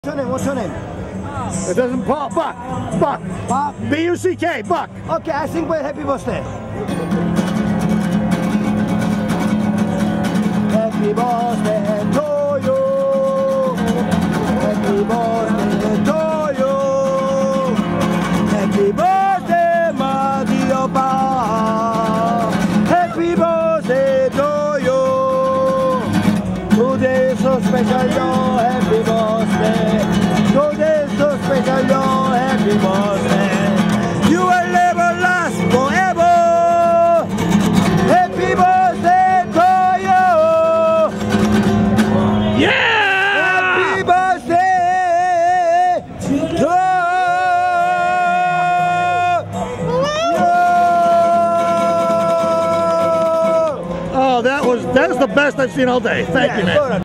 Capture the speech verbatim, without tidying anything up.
What's your name? What's your name? It doesn't pop. Buck. Buck. Buck. B U C K. Buck. Okay, I sing for you happy birthday. Happy birthday to you. Happy birthday to you. Happy birthday, my dear Bob. Happy birthday to you. Today is so special, your happy birthday. Today is so special, your happy birthday. You will never last forever. Happy birthday to you. Yeah! Happy birthday to you. Oh, that was that's the best I've seen all day. Thank Yeah, you, man. good.